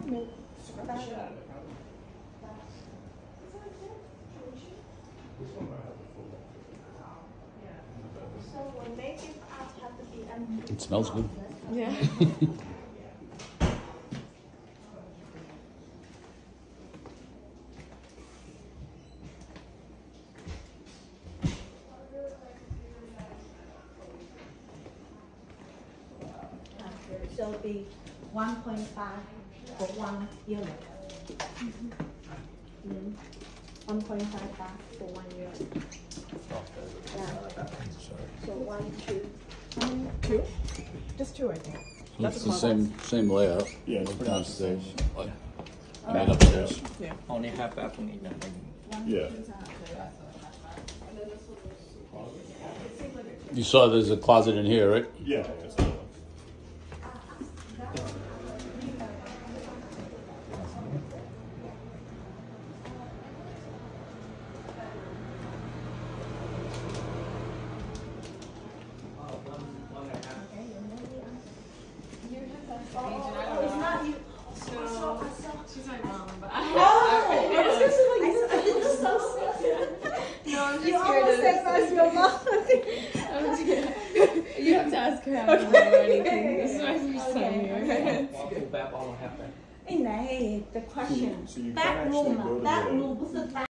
No. So when makeup art have to be empty. It smells good. Yeah. So it'll be 1.5 for 1 unit. 1.5 baht for 1 unit. Yeah. So 1, 2. 2? Just 2, I think. It's the same layout. Yeah, it's like pretty much downstairs. I mean upstairs. Yeah. Only half bathroom in that. Yeah. You saw there's a closet in here, right? Yeah. That's the one. Oh, it's not you. She's my mom, but no, I'm just You here almost said that's your mom. You have to ask her how to know or anything. This is my first time here. Hey, the question. So you can That actually room, go to that the- room 不是